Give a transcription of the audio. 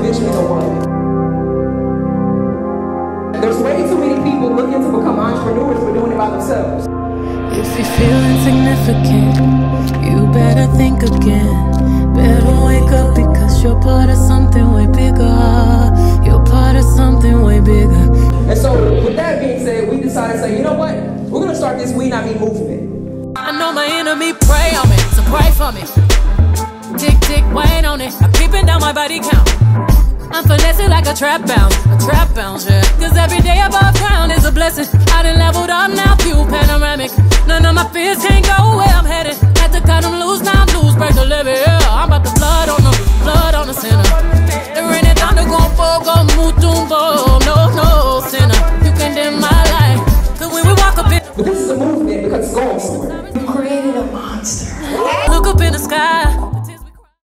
vision in the world. There's way too many people looking to become entrepreneurs but doing it by themselves. If you feel insignificant, you better think again. Better wake up because you're part of something way bigger. You're part of something way bigger. And so with that being said, we decided to say, you know what? We're going to start this We Not Me movement. I know my enemy pray on me, so pray for me. Tick, tick, wait on it. I'm keeping down my body count. I'm finessing like a trap bounce, yeah. Cause every day above ground is a blessing. I done leveled up now, view panoramic. None of my fears can't go where I'm headed. Had to cut them loose, now I'm loose, break the levee, yeah.